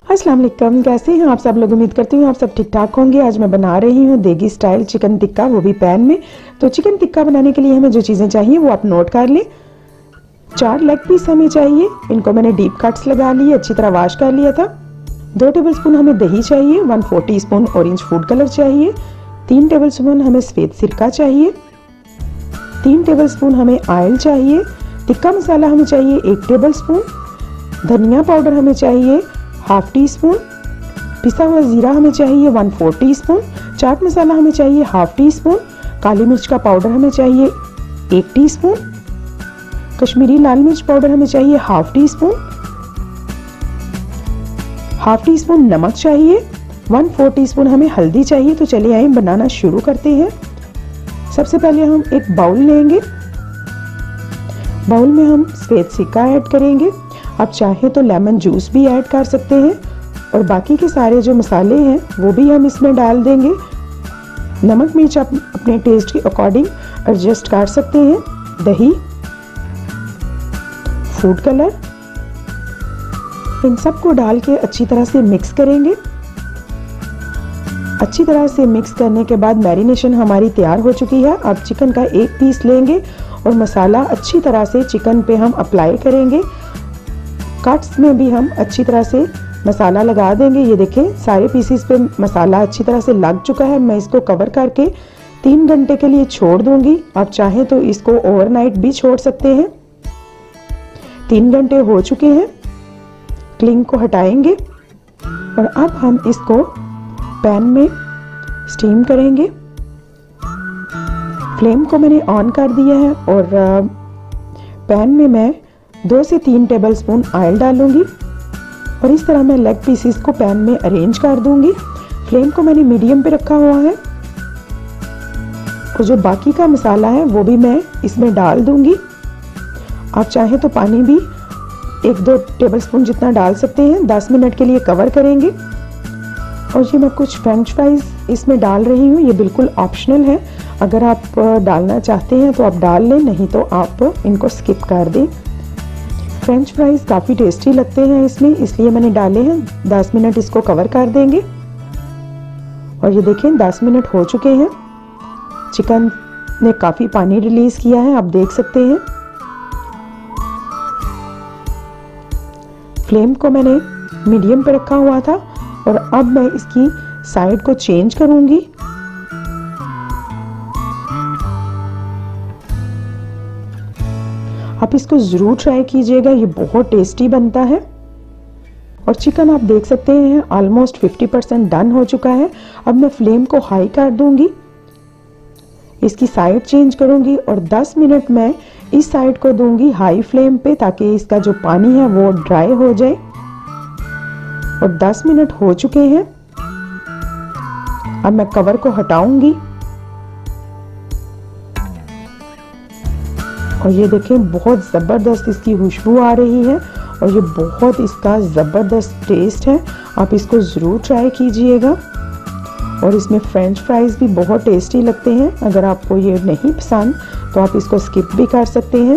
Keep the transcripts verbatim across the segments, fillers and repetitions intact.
अस्सलाम वालेकुम, कैसे हैं आप सब लोग। उम्मीद करती हूँ आप सब ठीक ठाक होंगे। आज मैं बना रही हूँ देगी स्टाइल चिकन टिक्का, वो भी पैन में। तो चिकन टिक्का बनाने के लिए हमें जो चीज़ें चाहिए वो आप नोट कर लें। चार लेग पीस हमें चाहिए, इनको मैंने डीप कट्स लगा लिए, अच्छी तरह वॉश कर लिया था। दो टेबल स्पून हमें दही चाहिए, one four teaspoon orange food colour चाहिए, तीन टेबल स्पून हमें सफ़ेद सिरका चाहिए, तीन टेबल स्पून हमें ऑयल चाहिए, टिक्का मसाला हमें चाहिए एक टेबल स्पून, धनिया पाउडर हमें चाहिए हाफ टी स्पून, पिसा हुआ जीरा हमें चाहिए one four teaspoon, chaat masala हमें चाहिए हाफ टी स्पून, काली मिर्च का पाउडर हमें चाहिए एक टी स्पून, कश्मीरी लाल मिर्च पाउडर हमें चाहिए half teaspoon, half teaspoon नमक चाहिए, वन फोर टी स्पून हमें हल्दी चाहिए। तो चलिए आइए बनाना शुरू करते हैं। सबसे पहले हम एक बाउल लेंगे, बाउल में हम सफ़ेद सिरका ऐड करेंगे। आप चाहे तो लेमन जूस भी ऐड कर सकते हैं और बाकी के सारे जो मसाले हैं वो भी हम इसमें डाल देंगे। नमक मिर्च आप अपने टेस्ट के अकॉर्डिंग एडजस्ट कर सकते हैं। दही, फूड कलर, इन सबको डाल के अच्छी तरह से मिक्स करेंगे। अच्छी तरह से मिक्स करने के बाद मैरिनेशन हमारी तैयार हो चुकी है। अब चिकन का एक पीस लेंगे और मसाला अच्छी तरह से चिकन पे हम अप्लाई करेंगे। कट्स में भी हम अच्छी तरह से मसाला लगा देंगे। ये देखें सारे पीसेस पे मसाला अच्छी तरह से लग चुका है। मैं इसको कवर करके तीन घंटे के लिए छोड़ दूंगी। आप चाहें तो इसको ओवरनाइट भी छोड़ सकते हैं। तीन घंटे हो चुके हैं। क्लिंग को हटाएंगे और अब हम इसको पैन में स्टीम करेंगे। फ्लेम को मैंने ऑन कर दिया है और पैन में मैं दो से तीन टेबल स्पून ऑयल डालूंगी और इस तरह मैं लेग पीसेस को पैन में अरेंज कर दूंगी। फ्लेम को मैंने मीडियम पे रखा हुआ है और जो बाकी का मसाला है वो भी मैं इसमें डाल दूंगी। आप चाहें तो पानी भी एक दो टेबल स्पून जितना डाल सकते हैं। दस मिनट के लिए कवर करेंगे और ये मैं कुछ फ्रेंच फ्राइज इसमें डाल रही हूँ। ये बिल्कुल ऑप्शनल है, अगर आप डालना चाहते हैं तो आप डाल लें, नहीं तो आप इनको स्किप कर दें। फ्रेंच फ्राइज काफ़ी टेस्टी लगते हैं इसमें, इसलिए मैंने डाले हैं। दस मिनट इसको कवर कर देंगे और ये देखें दस मिनट हो चुके हैं। चिकन ने काफ़ी पानी रिलीज किया है, आप देख सकते हैं। फ्लेम को मैंने मीडियम पे रखा हुआ था और अब मैं इसकी साइड को चेंज करूंगी। आप इसको ज़रूर ट्राई कीजिएगा, ये बहुत टेस्टी बनता है। और चिकन आप देख सकते हैं ऑलमोस्ट फिफ्टी परसेंट डन हो चुका है। अब मैं फ्लेम को हाई कर दूंगी, इसकी साइड चेंज करूंगी और दस मिनट मैं इस साइड को दूंगी हाई फ्लेम पे, ताकि इसका जो पानी है वो ड्राई हो जाए। और दस मिनट हो चुके हैं। अब मैं कवर को हटाऊंगी और ये देखें बहुत ज़बरदस्त इसकी खुशबू आ रही है और ये बहुत इसका ज़बरदस्त टेस्ट है। आप इसको ज़रूर ट्राई कीजिएगा। और इसमें फ्रेंच फ्राइज़ भी बहुत टेस्टी लगते हैं। अगर आपको ये नहीं पसंद तो आप इसको स्किप भी कर सकते हैं।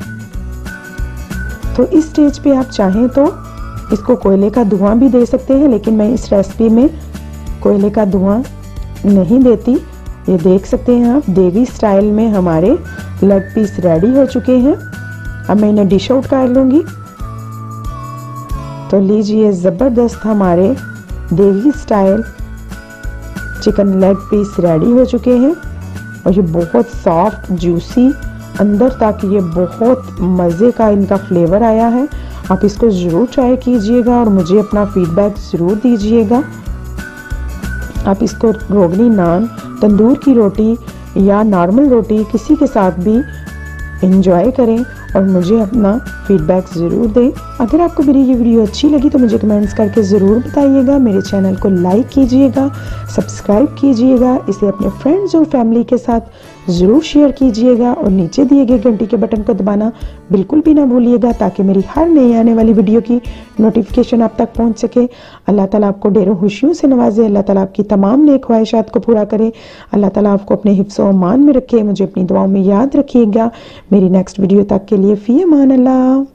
तो इस स्टेज पे आप चाहें तो इसको कोयले का धुआं भी दे सकते हैं, लेकिन मैं इस रेसिपी में कोयले का धुआं नहीं देती। ये देख सकते हैं आप, देगी स्टाइल में हमारे लेग पीस रेडी हो चुके हैं। अब मैं इन्हें डिश आउट कर लूँगी। तो लीजिए ज़बरदस्त हमारे देगी style chicken leg piece ready हो चुके हैं और ये बहुत सॉफ्ट जूसी अंदर तक, ये बहुत मज़े का इनका फ्लेवर आया है। आप इसको ज़रूर ट्राई कीजिएगा और मुझे अपना फीडबैक ज़रूर दीजिएगा। आप इसको रोगनी नान, तंदूर की रोटी या नॉर्मल रोटी किसी के साथ भी एंजॉय करें और मुझे अपना फीडबैक ज़रूर दें। अगर आपको मेरी ये वीडियो अच्छी लगी तो मुझे कमेंट्स करके ज़रूर बताइएगा। मेरे चैनल को लाइक कीजिएगा, सब्सक्राइब कीजिएगा, इसे अपने फ्रेंड्स और फैमिली के साथ ज़रूर शेयर कीजिएगा और नीचे दिए गए घंटी के बटन को दबाना बिल्कुल भी ना भूलिएगा, ताकि मेरी हर नई आने वाली वीडियो की नोटिफिकेशन आप तक पहुँच सके। अल्लाह ताला आपको ढेरों खुशियों से नवाजे, अल्लाह ताला आपकी तमाम नेक ख्वाहिशात को पूरा करे, अल्लाह ताला आपको अपने हिफ्ज़ व अमान में रखे। मुझे अपनी दुआओं में याद रखिएगा। मेरी नेक्स्ट वीडियो तक के लिए फ़ी अमान अल्लाह।